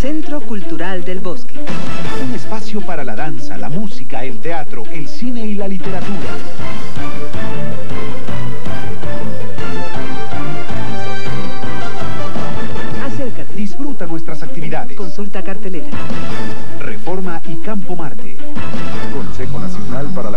Centro Cultural del Bosque. Un espacio para la danza, la música, el teatro, el cine y la literatura. Acércate. Disfruta nuestras actividades. Consulta cartelera. Reforma y Campo Marte. Consejo Nacional para la